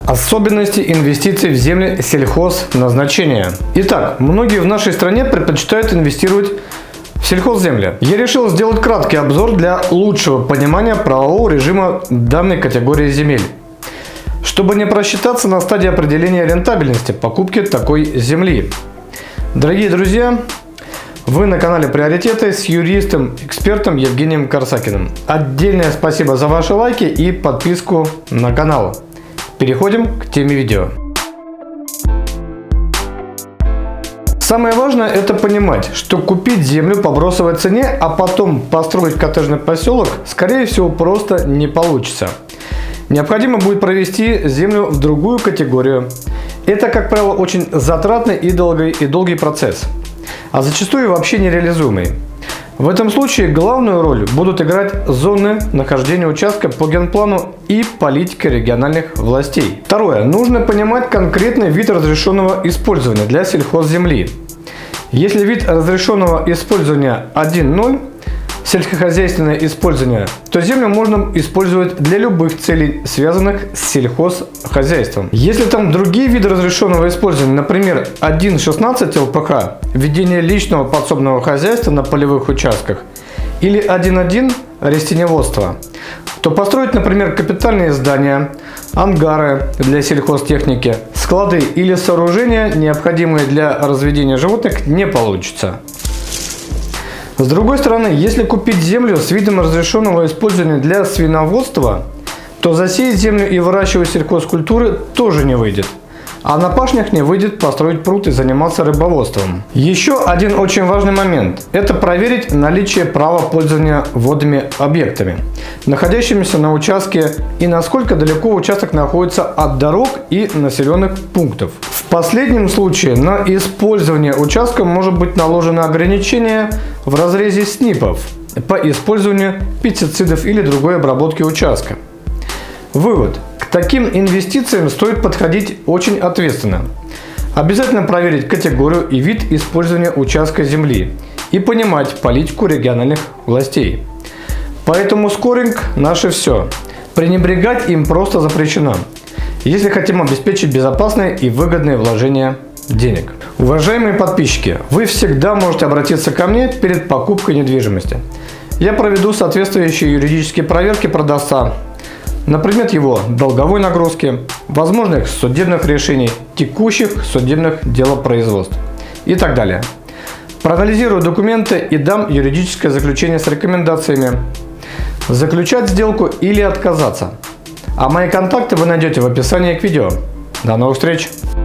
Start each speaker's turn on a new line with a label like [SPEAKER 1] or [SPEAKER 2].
[SPEAKER 1] Особенности инвестиций в земли сельхозназначения. Итак, многие в нашей стране предпочитают инвестировать в сельхозземли. Я решил сделать краткий обзор для лучшего понимания правового режима данной категории земель, чтобы не просчитаться на стадии определения рентабельности покупки такой земли. Дорогие друзья, вы на канале Приоритеты с юристом-экспертом Евгением Корсакиным. Отдельное спасибо за ваши лайки и подписку на канал. Переходим к теме видео. Самое важное — это понимать, что купить землю по бросовой цене, а потом построить коттеджный поселок, скорее всего, просто не получится. Необходимо будет провести землю в другую категорию. Это, как правило, очень затратный и долгий процесс, а зачастую вообще нереализуемый. В этом случае главную роль будут играть зоны нахождения участка по генплану и политике региональных властей. Второе. Нужно понимать конкретный вид разрешенного использования для сельхозземли. Если вид разрешенного использования 1.0, сельскохозяйственное использование, то землю можно использовать для любых целей, связанных с сельхозхозяйством. Если там другие виды разрешенного использования, например, 1.16 ЛПХ, ведение личного подсобного хозяйства на полевых участках, или 1.1 растениеводство, то построить, например, капитальные здания, ангары для сельхозтехники, склады или сооружения, необходимые для разведения животных, не получится. С другой стороны, если купить землю с видом разрешенного использования для свиноводства, то засеять землю и выращивать сельхозкультуры тоже не выйдет. А на пашнях не выйдет построить пруд и заниматься рыбоводством. Еще один очень важный момент – это проверить наличие права пользования водными объектами, находящимися на участке, и насколько далеко участок находится от дорог и населенных пунктов. В последнем случае на использование участка может быть наложено ограничение в разрезе СНИПов по использованию пестицидов или другой обработки участка. Вывод. К таким инвестициям стоит подходить очень ответственно. Обязательно проверить категорию и вид использования участка земли и понимать политику региональных властей. Поэтому скоринг – наше все. Пренебрегать им просто запрещено, если хотим обеспечить безопасное и выгодное вложение денег. Уважаемые подписчики, вы всегда можете обратиться ко мне перед покупкой недвижимости. Я проведу соответствующие юридические проверки продавца на предмет его долговой нагрузки, возможных судебных решений, текущих судебных делопроизводств и так далее. Проанализирую документы и дам юридическое заключение с рекомендациями заключать сделку или отказаться. А мои контакты вы найдете в описании к видео. До новых встреч!